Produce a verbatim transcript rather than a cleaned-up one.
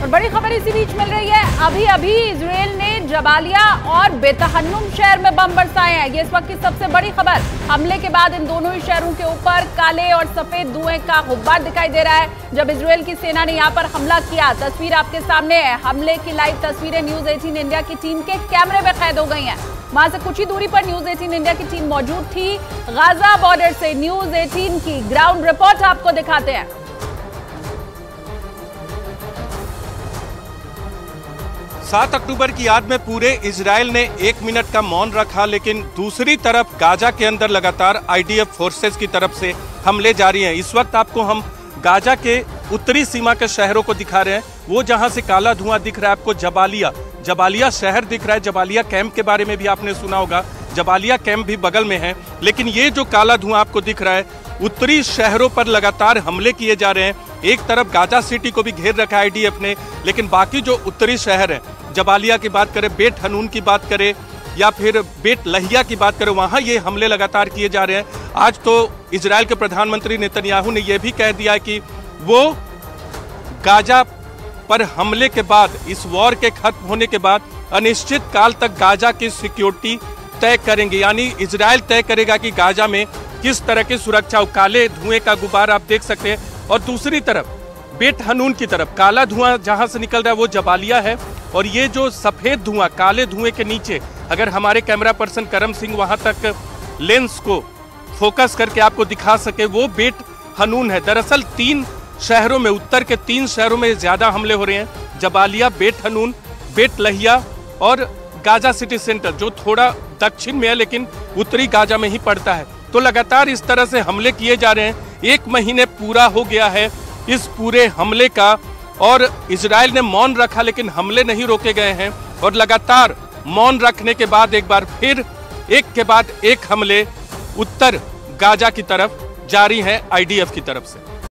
और बड़ी खबर इसी बीच मिल रही है। अभी अभी इजराइल ने जबालिया और बेतहन्नुम शहर में बम बरसाए हैं। ये इस वक्त की सबसे बड़ी खबर। हमले के बाद इन दोनों ही शहरों के ऊपर काले और सफेद धुएं का गुब्बार दिखाई दे रहा है। जब इजराइल की सेना ने यहाँ पर हमला किया, तस्वीर आपके सामने है। हमले की लाइव तस्वीरें न्यूज अठारह इंडिया की टीम के कैमरे में कैद हो गई हैं। वहां से कुछ ही दूरी पर न्यूज अठारह इंडिया की टीम मौजूद थी। गाजा बॉर्डर से न्यूज अठारह की ग्राउंड रिपोर्ट आपको दिखाते हैं। सात अक्टूबर की याद में पूरे इजराइल ने एक मिनट का मौन रखा, लेकिन दूसरी तरफ गाजा के अंदर लगातार आईडीएफ फोर्सेस की तरफ से हमले जारी हैं। इस वक्त आपको हम गाजा के उत्तरी सीमा के शहरों को दिखा रहे हैं। वो जहां से काला धुआं दिख रहा है आपको, जबालिया जबालिया शहर दिख रहा है। जबालिया कैंप के बारे में भी आपने सुना होगा, जबालिया कैंप भी बगल में है। लेकिन ये जो काला धुआं आपको दिख रहा है, उत्तरी शहरों पर लगातार हमले किए जा रहे हैं। एक तरफ गाजा सिटी को भी घेर रखा है आईडीएफ ने, लेकिन बाकी जो उत्तरी शहर है, जबालिया की बात करें, बेट हनून की बात करें या फिर बेट लहिया की बात करें, वहां ये हमले लगातार किए जा रहे हैं। आज तो इजराइल के प्रधानमंत्री नेतन्याहू ने यह भी कह दिया है कि वो गाजा पर हमले के बाद, इस वॉर के खत्म होने के बाद अनिश्चित काल तक गाजा की सिक्योरिटी तय करेंगे। यानी इजराइल तय करेगा कि गाजा में किस तरह की सुरक्षा हो। काले धुएं का गुब्बार आप देख सकते हैं। और दूसरी तरफ बेट हनून की तरफ काला धुआं जहां से निकल रहा है वो जबालिया है। और ये जो सफेद धुआं, काले धुएं के नीचे, अगर हमारे कैमरा पर्सन करम सिंह वहां तक लेंस को फोकस करके आपको दिखा सके, वो बेट हनून है। दरअसल तीन शहरों में, उत्तर के तीन शहरों में ज्यादा हमले हो रहे हैं। जबालिया, बेट हनून, बेट लहिया और गाजा सिटी सेंटर, जो थोड़ा दक्षिण में है लेकिन उत्तरी गाजा में ही पड़ता है। तो लगातार इस तरह से हमले किए जा रहे हैं। एक महीने पूरा हो गया है इस पूरे हमले का, और इजराइल ने मौन रखा लेकिन हमले नहीं रोके गए हैं। और लगातार मौन रखने के बाद एक बार फिर एक के बाद एक हमले उत्तर गाजा की तरफ जारी हैं आईडीएफ की तरफ से।